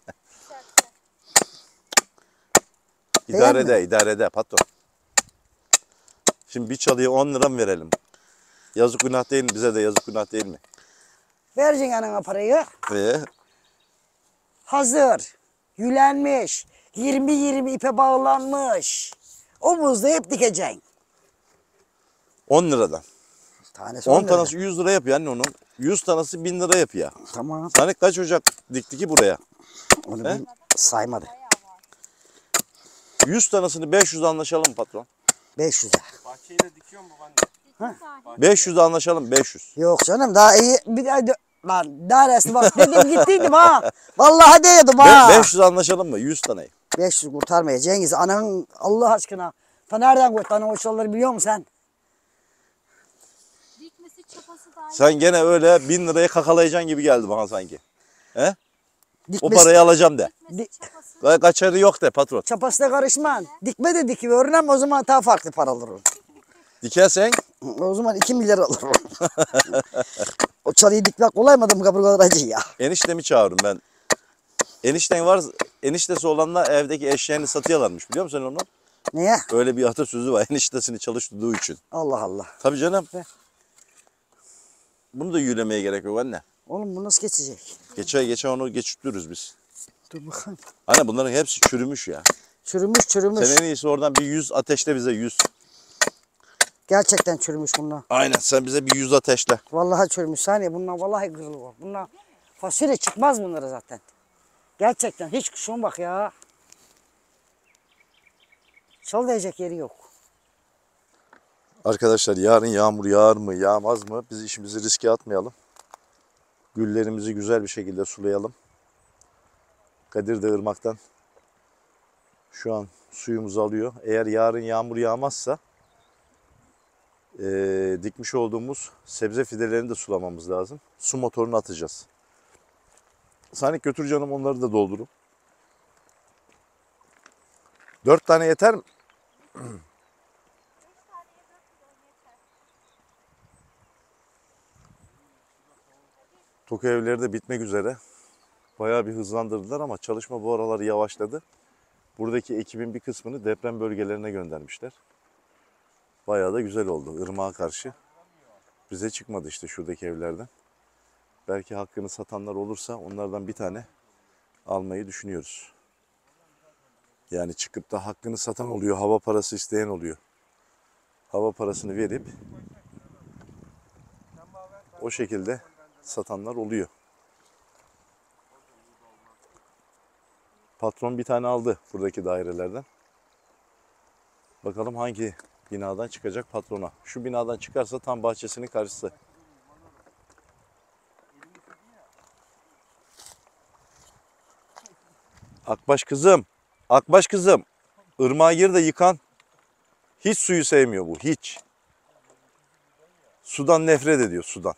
İdare Beğenme. ede, idare ede patron. Şimdi bir çalıya on lira mı verelim? Yazık günah değil mi? Bize de yazık günah değil mi? Vereceksin anana parayı. Ve Hazır. Yülenmiş. yirmi yirmi ipe bağlanmış. O buzda hep dikeceksin. on liradan. Tanesi on on lira. tanesi yüz lira yapıyor anne onun. yüz tanesi bin lira yapıyor. Tamam. Hani kaç ocak dikti ki buraya? Onu He? bir saymadı. yüz tanesini beş yüz anlaşalım patron. beş yüze. Bahçeyi de dikiyor mu babaanne? beş yüz anlaşalım beş yüz. Yok canım daha iyi. Bir daha dö- lan daha resmi bak dedim gittiydim ha. Vallahi dedim ha. Be- beş yüz anlaşalım mı? yüz taneyi. beş yüz kurtarmaya Cengiz ananın Allah aşkına. Ta nereden koy? Tanı o çalıları biliyor musun sen? Dikmesi çapası daha Sen gene öyle bin liraya kakalayacaksın gibi geldi bana sanki. He? O Dikmesi, parayı alacağım de. dikmesi çapası. Ka- Kaçarı yok de patron. çapasına karışman. Dikme de dikiver ama o zaman daha farklı para alırım. Dikersen O zaman iki milyar alırım. O çalıyı dikmek kolay mı adam kaburgalar acı ya. eniştemi çağırırım ben. Enişten var, eniştesi olanla evdeki eşeğini satıyorlarmış biliyor musun onu? Neye? Öyle bir atasözü var eniştesini çalıştırdığı için. Allah Allah. Tabii canım. Be. Bunu da yürümeye gerek yok anne. Oğlum bu nasıl geçecek? Geçe geçe onu geçirtiyoruz biz. Dur bakayım. Anne bunların hepsi çürümüş ya. Çürümüş çürümüş. Sen en iyisi oradan bir yüz ateşle bize yüz. Gerçekten çürümüş bunlar. Aynen sen bize bir yüz ateşle. Vallahi çürümüş. Saniye bunlar vallahi kırılıyor. Bunlar fasulye çıkmaz bunlara zaten. Gerçekten hiç şuna bak ya. Çal diyecek yeri yok. Arkadaşlar yarın yağmur yağar mı yağmaz mı? Biz işimizi riske atmayalım. Güllerimizi güzel bir şekilde sulayalım. Kadir de ırmaktan şu an suyumuzu alıyor. Eğer yarın yağmur yağmazsa eee, dikmiş olduğumuz sebze fidelerini de sulamamız lazım. Su motorunu atacağız. Sanik götür canım onları da doldurun. Dört tane yeter mi? Toku evleri de bitmek üzere. Bayağı bir hızlandırdılar ama çalışma bu aralar yavaşladı. Buradaki ekibin bir kısmını deprem bölgelerine göndermişler. Bayağı da güzel oldu ırmağa karşı. Bize çıkmadı işte şuradaki evlerden. Belki hakkını satanlar olursa onlardan bir tane almayı düşünüyoruz. Yani çıkıp da hakkını satan oluyor, hava parası isteyen oluyor. Hava parasını verip o şekilde satanlar oluyor. Patron bir tane aldı buradaki dairelerden. Bakalım hangi binadan çıkacak patrona. Şu binadan çıkarsa tam bahçesinin karşısı. Akbaş kızım, Akbaş kızım. Irmağa gir de yıkan. Hiç suyu sevmiyor bu, hiç. Sudan nefret ediyor, sudan.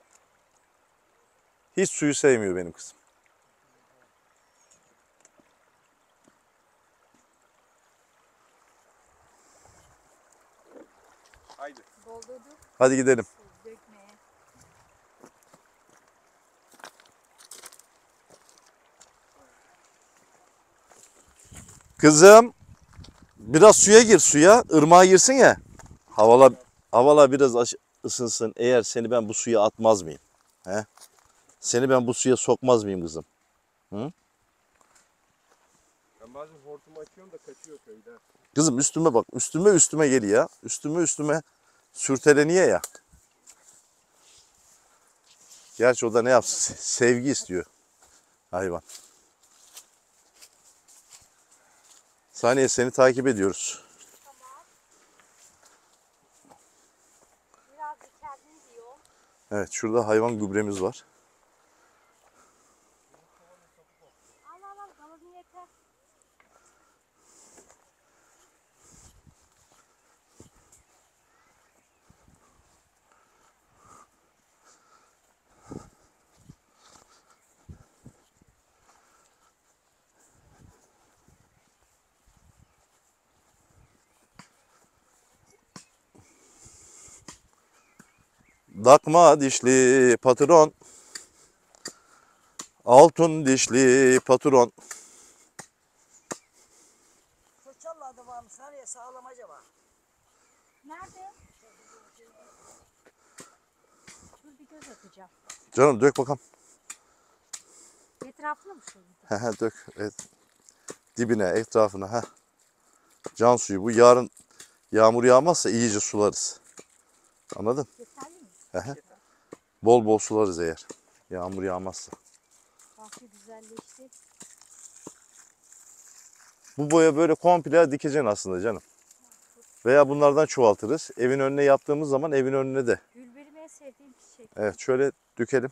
Hiç suyu sevmiyor benim kızım. Haydi. Doldurduk Hadi gidelim. dökmeye. Kızım, biraz suya gir suya. Irmağa girsin ya. Havala, havala biraz aş- ısınsın. Eğer seni ben bu suya atmaz mıyım? He? Seni ben bu suya sokmaz mıyım kızım? Ben bazen hortumu açıyorum da kaçıyor köyde. Kızım üstüme bak. Üstüme üstüme gel ya. Üstüme üstüme sürteleniyor ya. Gerçi o da ne yapsın? Se- Sevgi istiyor. Hayvan. Saniye seni takip ediyoruz. Biraz içeriden diyor. Evet şurada hayvan gübremiz var. Al al al kalanı yeter. Dakma dişli patron. Altın dişli patron. Fırçalı da varmış. Nereye sağlam acaba? Nerede? Dur bir göz atacağım. Canım dök bakalım. Etrafına mı şöyle? He dök. Evet. Dibine, etrafına. Heh. Can suyu. Bu yarın yağmur yağmazsa iyice sularız. Anladın? Yeterli mi? He. Bol bol sularız eğer. Yağmur yağmazsa. Bahçe güzelleşti. Bu boya böyle komple dikeceksin aslında canım. Veya bunlardan çoğaltırız. Evin önüne yaptığımız zaman evin önüne de. Gül benim en sevdiğim çiçek. Evet şöyle dökelim.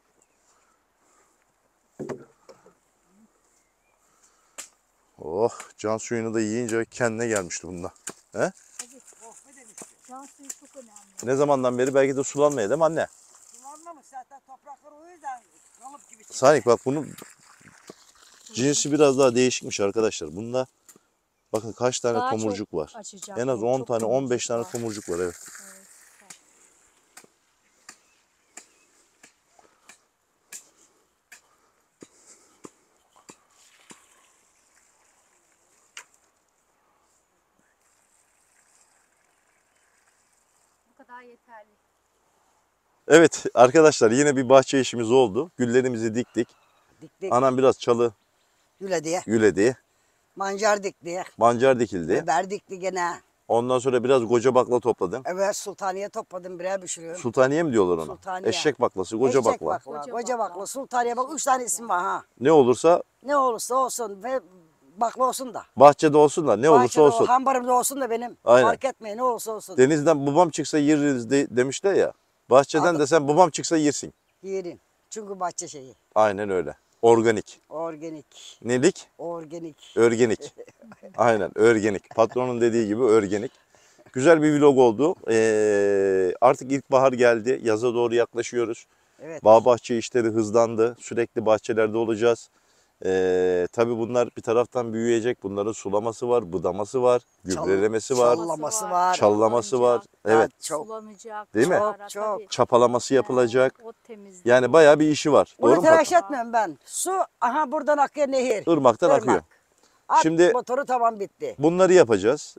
Oh can suyunu da yiyince kendine gelmişti bunda. He? Tabii. Can suyu çok önemli. Ne zamandan beri belki de sulanmaya değil mi anne? Sulanmamış zaten topraklar o yüzden kalıp gibi çıkıyor. Sanik bak bunun cinsi biraz daha değişikmiş arkadaşlar. Bunda bakın kaç tane Daha tomurcuk çok var. açacak. En az bu, on çok tane on beş tomurcuk tane var. tomurcuk var evet. Evet, süper. Bu kadar yeterli. Evet arkadaşlar yine bir bahçe işimiz oldu. Güllerimizi diktik. Diktik. Anam biraz çalı Güle diye. güledi. Mancar dikti. Mancar dikildi. Biber dikti gene. Ondan sonra biraz koca bakla topladın. Evet sultaniye topladım birer pişiriyorum. Sultaniye mi diyorlar ona? Sultaniye. Eşek baklası, koca Eşek bakla. bakla. Koca Koca bakla. bakla. Sultaniye bak üç tane isim var ha. Ne olursa Ne olursa olsun ve bakla olsun da. bahçede olsun da ne olursa Bahçede olsun. O, hambarımda olsun da benim. Aynen. Fark etmeyin ne olursa olsun. Denizden babam çıksa yeriz de, demişler ya. Bahçeden Aldım. desen babam çıksa yersin. Yerin. Çünkü bahçe şeyi. Aynen öyle. Organik. Organik. Nelik? Organik. Örgenik. Aynen örgenik. Patronun dediği gibi örgenik. Güzel bir vlog oldu. Ee, artık ilkbahar geldi. Yaza doğru yaklaşıyoruz. Evet. Bağ bahçe işleri hızlandı. Sürekli bahçelerde olacağız. Ee, tabii bunlar bir taraftan büyüyecek. Bunların sulaması var, budaması var, gübrelemesi var, Sallaması var. Çallaması var. Evet. Çok. Sulanacak. Değil mi? sonra Çok, tabii. Çapalaması yapılacak. Ot temizliği. Yani bayağı bir işi var. Doğru Bunu mu telaş patron? etmiyorum ben. Su aha buradan akıyor nehir. Irmaktan Irmak. akıyor. At Şimdi- motoru tamam bitti. Bunları yapacağız.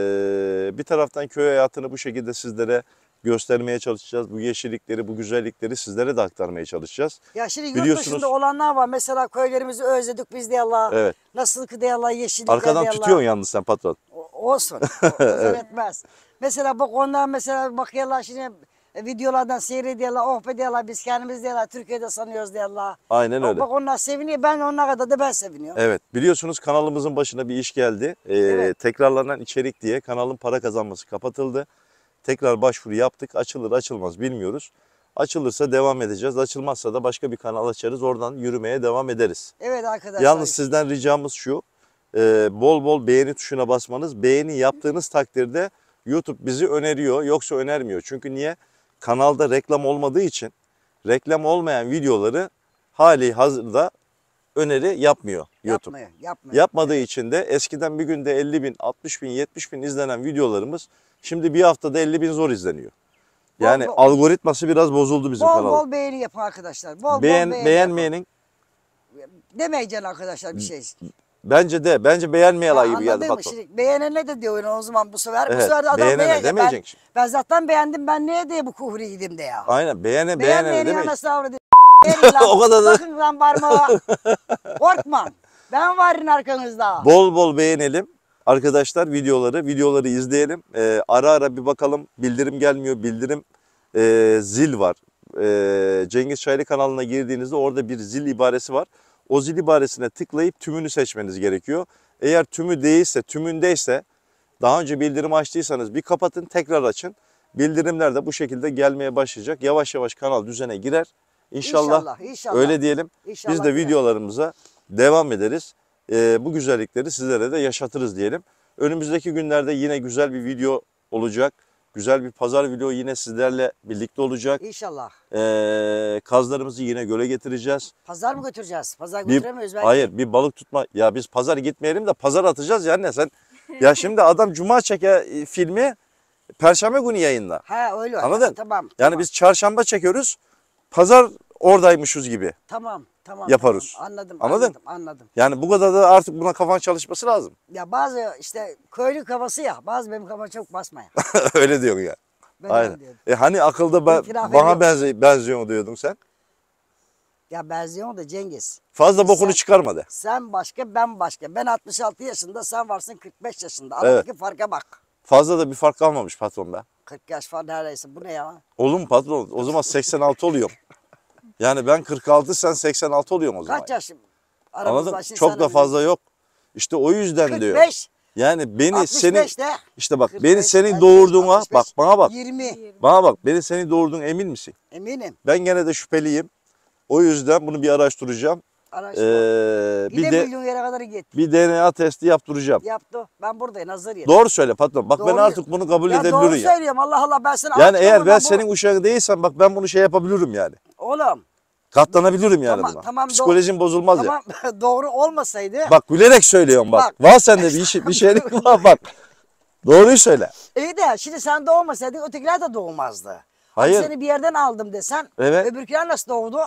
Ee, bir taraftan köy hayatını bu şekilde sizlere göstermeye çalışacağız. Bu yeşillikleri, bu güzellikleri sizlere de aktarmaya çalışacağız. Ya şimdi yurt Biliyorsunuz- dışında olanlar var. Mesela köylerimizi özledik biz de Allah. Evet. Nasıl ki de Allah yeşillikler Arkadan de Allah. tutuyorsun yalnız sen patron. O- Olsun. O- Özel etmez. Mesela bak onlar mesela bakıyorlar şimdi e, videolardan seyrediyorlar. Oh be diyorlar biz kendimiz diyorlar. Türkiye'de sanıyoruz diyorlar. Aynen öyle. Bak onlar seviniyor. Ben onlar kadar da ben seviniyorum. Evet, biliyorsunuz kanalımızın başına bir iş geldi. Ee, Evet. Tekrarlanan içerik diye kanalın para kazanması kapatıldı. Tekrar başvuru yaptık. Açılır açılmaz bilmiyoruz. Açılırsa devam edeceğiz. Açılmazsa da başka bir kanal açarız. Oradan yürümeye devam ederiz. Evet arkadaşlar. Yalnız sizden ricamız şu. e, bol bol beğeni tuşuna basmanız. Beğeni yaptığınız takdirde YouTube bizi öneriyor. Yoksa önermiyor. Çünkü niye? Kanalda reklam olmadığı için reklam olmayan videoları hali hazırda öneri yapmıyor YouTube. Yapmıyor, yapmıyor. Yapmadığı için de eskiden bir günde elli bin, altmış bin, yetmiş bin izlenen videolarımız şimdi bir haftada elli bin zor izleniyor. Yani Bol bol- algoritması biraz bozuldu bizim Bol kanalın. bol beğeni yapın arkadaşlar. Bol Beğen, bol beğeni beğenmeyenin yapın. Demeyeceksin arkadaşlar bir şey. bence de bence beğenmeyeler gibi geldi Anladın mı? patron. Şimdi beğenene de diyor o zaman bu sefer. Bu Evet, sefer de adam beğenene beğenecek. Ben, demeyeceksin. ben zaten beğendim ben neye diye bu kuhru yedim de ya. Aynen beğene beğenene Beğenmeyeni demeyin. anasını avradı. Gelin lan. O kadar da- Bakın lan parmağa. Korkma. Ben varım arkanızda. Bol bol beğenelim arkadaşlar videoları. Videoları izleyelim. Ee, ara ara bir bakalım bildirim gelmiyor. Bildirim e, zil var. E, Cengiz Çaylı kanalına girdiğinizde orada bir zil ibaresi var. O zil ibaresine tıklayıp tümünü seçmeniz gerekiyor. Eğer tümü değilse, tümündeyse daha önce bildirim açtıysanız bir kapatın tekrar açın. Bildirimler de bu şekilde gelmeye başlayacak. Yavaş yavaş kanal düzene girer. İnşallah, İnşallah, inşallah. öyle diyelim. İnşallah Biz de girer. videolarımıza devam ederiz. Ee, bu güzellikleri sizlere de yaşatırız diyelim. Önümüzdeki günlerde yine güzel bir video olacak. Güzel bir pazar video yine sizlerle birlikte olacak. İnşallah. Ee, kazlarımızı yine göle getireceğiz. Pazar mı götüreceğiz? Pazar Bir, götüremiyoruz belki. hayır bir balık tutma. Ya biz pazar gitmeyelim de pazar atacağız ya anne sen. Ya şimdi adam cuma çeker e, filmi Perşembe günü yayınla. Ha öyle. Anladın? Ha, tamam. Yani tamam, biz çarşamba çekiyoruz. Pazar oradaymışız gibi. Tamam tamam. yaparız. Tamam. Anladım. Anladın? Anladım. Anladım. Yani bu kadar da artık buna kafan çalışması lazım. Ya bazı işte köylü kafası ya. Bazı benim kafama çok basmaya. Öyle diyorsun ya. Ben Aynen. öyle diyorum. E hani akılda ben, İtiraf bana ediyorum. benze, benziyor diyordun sen. Ya benziyor da Cengiz. Fazla bokunu Sen- çıkarma de. Sen başka ben başka. Ben altmış altı yaşında sen varsın kırk beş yaşında. Evet. Aradaki farka bak. Fazla da bir fark kalmamış patron be. kırk yaş falan neredeyse. Bu ne ya? Oğlum patron o zaman seksen altı oluyorum. Yani ben kırk altı sen seksen altı oluyorsun o zaman. Kaç yaşım? Aramız Anladın? var, şimdi Çok sana da fazla yok. İşte o yüzden diyor. kırk beş. Yani beni altmış senin beş de. işte bak kırk beni beş, senin altmış beş, doğurduğuna altmış beş, bak bana bak. yirmi. Bana bak beni senin doğurduğun emin misin? Eminim. Ben gene de şüpheliyim. O yüzden bunu bir araştıracağım. Araştır. Ee, bir bir de de milyon yere kadar git. bir D N A testi yaptıracağım. Yaptı. Ben buradayım. Hazır yedim. Doğru söyle patron. Bak ben Doğru. artık bunu kabul Ya doğru edebilirim ya. söylüyorum. Allah Allah ben sana Yani anlatıyorum eğer ben bu- senin uşağı değilsem bak ben bunu şey yapabilirim yani. Oğlum. Katlanabilirim yani Tamam, buna. tamam, doğru. Psikolojim bozulmaz ya. Tamam doğru olmasaydı. Bak gülerek söylüyorum bak. Bak. Var sende bir, şey, bir şeylik var bak. Doğruyu söyle. İyi de şimdi sen doğmasaydın ötekiler de doğmazdı. Hayır. Hani seni bir yerden aldım desen. Evet. Öbürküler nasıl doğdu?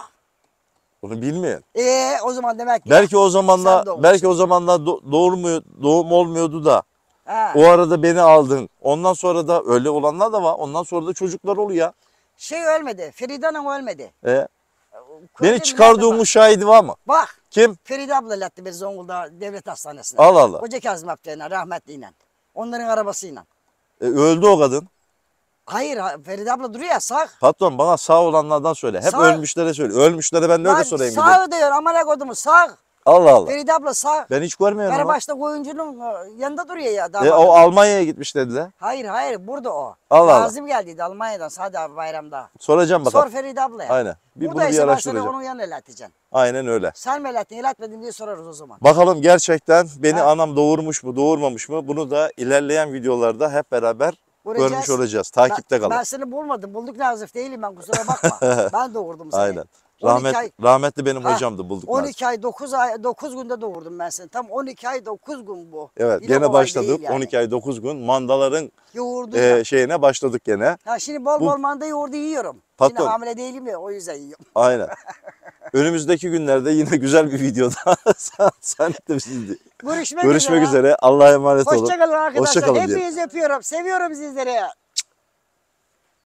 Bunu bilmiyorum. Ee o zaman demek ki. Belki o Sen zamanla doğmuşsun. belki o zamanla do- doğurmuyor, doğum olmuyordu da Ha. o arada beni aldın. Ondan sonra da öyle olanlar da var. Ondan sonra da çocuklar oluyor. Şey ölmedi. Feride'nin ölmedi. E, Köyde beni çıkardığın nerede şahidi var mı? bak. Bak. Kim? Feride abla lattı beni Zonguldak Devlet Hastanesi'ne. Allah Allah. Koca Kazım Abdü'yle rahmetliyle. Onların arabasıyla. E, öldü o kadın. Hayır ha- Feride abla duruyor ya sağ. Patron bana sağ olanlardan söyle. Hep Sağ- ölmüşlere söyle. Ölmüşlere ben ne öyle Lan sorayım sağ gidip. diyor amına kodumu sağ. Allah Allah. Feride abla sağ. Ben hiç görmüyorum ama. Karabaş'ta koyuncunun e, yanında duruyor ya. E, damadım. o Almanya'ya gitmiş dediler. Hayır hayır burada o. Allah Allah. Nazım geldiydi Almanya'dan Sadi abi bayramda. Soracağım bakalım. Sor Feride ablaya. Aynen. Bir bunu bir Buradaysa ben sana araştıracağım. onun yanına ileteceksin. Aynen öyle. Sen mi ilettin iletmedin diye sorarız o zaman. Bakalım gerçekten beni Ha. anam doğurmuş mu doğurmamış mı? Bunu da ilerleyen videolarda hep beraber Göreceğiz. görmüş olacağız. Takipte ben, kalın. Ben seni bulmadım. Bulduk Nazif değilim ben kusura bakma. Ben doğurdum seni. Aynen. on iki Rahmet, ay- rahmetli benim Ha, hocamdı bulduk. on Nazif. iki ay dokuz ay dokuz günde doğurdum ben seni. Tam on iki ay dokuz gün bu. Evet Yine gene kolay başladık. değil yani. on iki ay dokuz gün mandaların Yoğurdu e, ya. şeyine başladık gene. Ha şimdi bol bu- bol manda yoğurdu yiyorum. Patron. Yine hamile değilim ya o yüzden yiyorum. Aynen. Önümüzdeki günlerde yine güzel bir videoda sen, sen de bizi Görüşmek, görüşmek üzere. üzere. Allah'a emanet olun. Hoşçakalın arkadaşlar. Hoşça kalın diyelim. Hepinizi öpüyorum. Seviyorum sizleri.